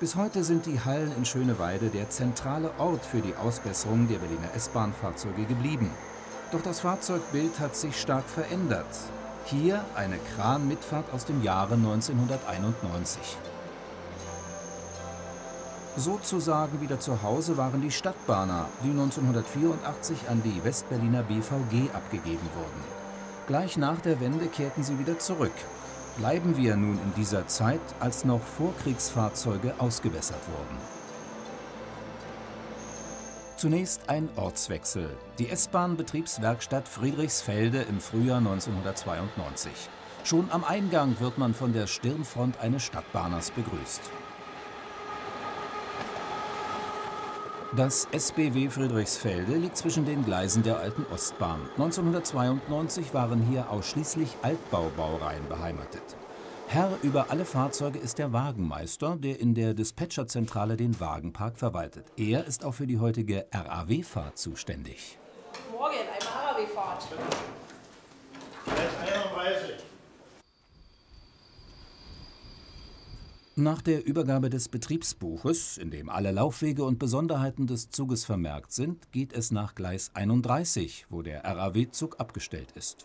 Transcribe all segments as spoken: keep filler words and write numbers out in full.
Bis heute sind die Hallen in Schöneweide der zentrale Ort für die Ausbesserung der Berliner S-Bahn-Fahrzeuge geblieben. Doch das Fahrzeugbild hat sich stark verändert. Hier eine Kranmitfahrt aus dem Jahre neunzehnhunderteinundneunzig. Sozusagen wieder zu Hause waren die Stadtbahner, die neunzehnhundertvierundachtzig an die Westberliner B V G abgegeben wurden. Gleich nach der Wende kehrten sie wieder zurück. Bleiben wir nun in dieser Zeit, als noch Vorkriegsfahrzeuge ausgebessert wurden. Zunächst ein Ortswechsel. Die S-Bahn-Betriebswerkstatt Friedrichsfelde im Frühjahr neunzehnhundertzweiundneunzig. Schon am Eingang wird man von der Stirnfront eines Stadtbahners begrüßt. Das S B W Friedrichsfelde liegt zwischen den Gleisen der alten Ostbahn. neunzehnhundertzweiundneunzig waren hier ausschließlich Altbaubaureihen beheimatet. Herr über alle Fahrzeuge ist der Wagenmeister, der in der Dispatcherzentrale den Wagenpark verwaltet. Er ist auch für die heutige R A W-Fahrt zuständig. Morgen, einmal R A W-Fahrt. einunddreißig. Nach der Übergabe des Betriebsbuches, in dem alle Laufwege und Besonderheiten des Zuges vermerkt sind, geht es nach Gleis einunddreißig, wo der R A W-Zug abgestellt ist.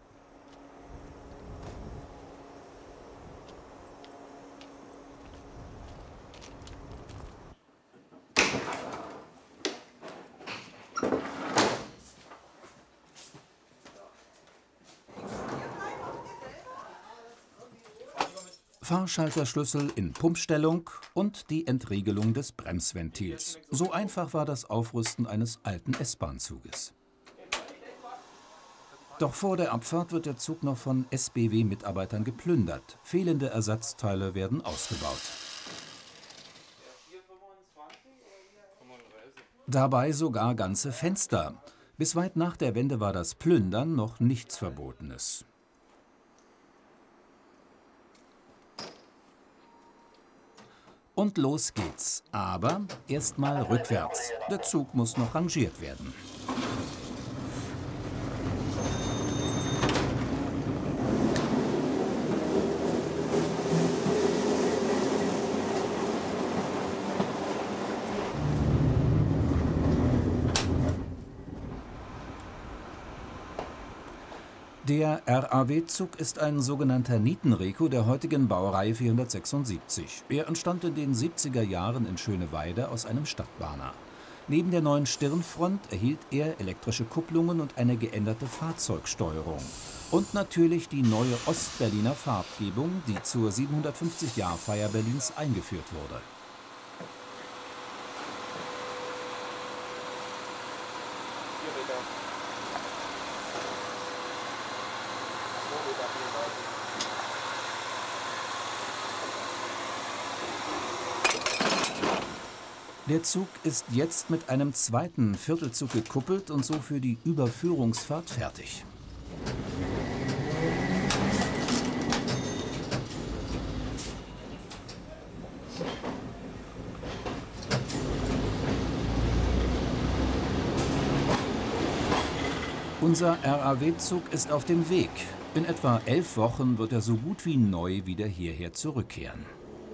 Fahrschalterschlüssel in Pumpstellung und die Entriegelung des Bremsventils. So einfach war das Aufrüsten eines alten S-Bahn-Zuges. Doch vor der Abfahrt wird der Zug noch von S B W-Mitarbeitern geplündert. Fehlende Ersatzteile werden ausgebaut. Dabei sogar ganze Fenster. Bis weit nach der Wende war das Plündern noch nichts Verbotenes. Und los geht's. Aber erstmal rückwärts. Der Zug muss noch rangiert werden. Der R A W-Zug ist ein sogenannter Nietenreco der heutigen Baureihe vierhundertsechsundsiebzig. Er entstand in den siebziger Jahren in Schöneweide aus einem Stadtbahner. Neben der neuen Stirnfront erhielt er elektrische Kupplungen und eine geänderte Fahrzeugsteuerung. Und natürlich die neue Ostberliner Farbgebung, die zur siebenhundertfünfzig-Jahr-Feier Berlins eingeführt wurde. Der Zug ist jetzt mit einem zweiten Viertelzug gekuppelt und so für die Überführungsfahrt fertig. Unser R A W-Zug ist auf dem Weg. In etwa elf Wochen wird er so gut wie neu wieder hierher zurückkehren.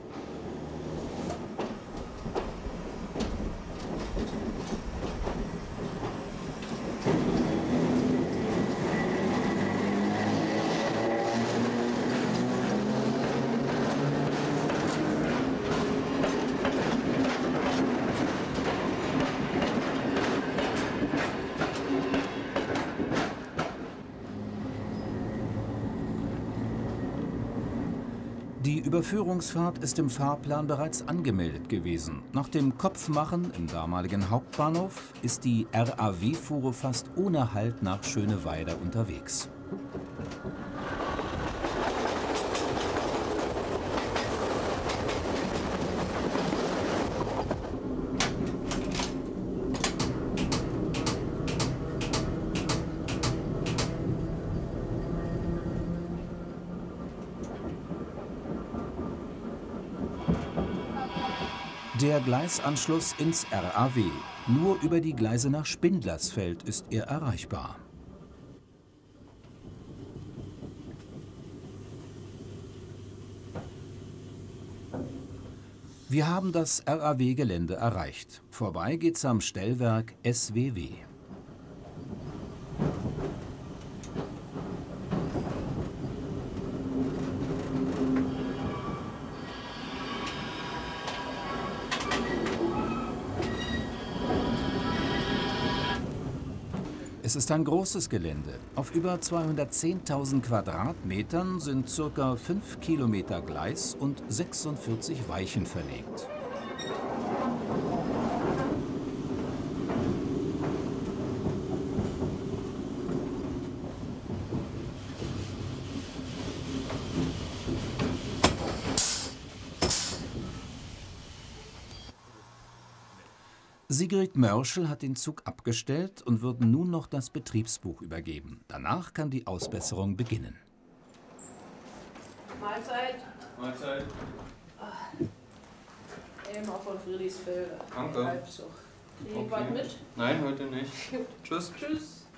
Die Überführungsfahrt ist im Fahrplan bereits angemeldet gewesen. Nach dem Kopfmachen im damaligen Hauptbahnhof ist die R A W-Fuhre fast ohne Halt nach Schöneweide unterwegs. Der Gleisanschluss ins R A W. Nur über die Gleise nach Spindlersfeld ist er erreichbar. Wir haben das R A W-Gelände erreicht. Vorbei geht's am Stellwerk S W W. Es ist ein großes Gelände. Auf über zweihundertzehntausend Quadratmetern sind ca. fünf Kilometer Gleis und sechsundvierzig Weichen verlegt. Sigrid Mörschel hat den Zug abgestellt und wird nun noch das Betriebsbuch übergeben. Danach kann die Ausbesserung beginnen. Mahlzeit. Mahlzeit. Elmar von Friedrichsfelde. Danke. Halbsucht. Krieg ich Okay. was mit? Nein, heute nicht. Tschüss. Tschüss.